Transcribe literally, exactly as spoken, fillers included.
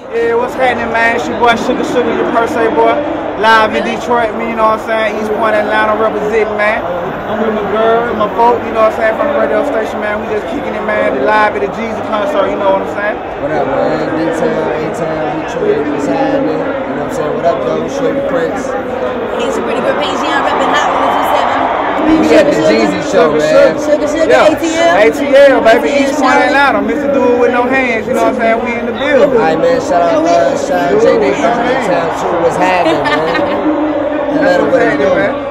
Yeah, what's happening, man? It's your boy Suga Suga, your per se boy. Live in Detroit, me, you know what I'm saying? East Point, Atlanta, representing, man. I'm with my girl, my folk, you know what I'm saying? From the radio station, man. We just kicking it, man. The live at the Jesus concert, you know what I'm saying? What up, man? D-Town, A-Town, Detroit, what's happening? You know what I'm saying? What up, though? Shorty Prince. It's a pretty good Paigion repping hot one two seven. We at the Jeezy show, man. Suga Suga, Yeah. A T L. A T L, baby, East Point, Atlanta. Mister Dude with no hands, you know what I'm saying? We in the building. Alright, man. Shout out, uh, shout out J D from A-Town, too. What's happening, man? Atlanta, what it do?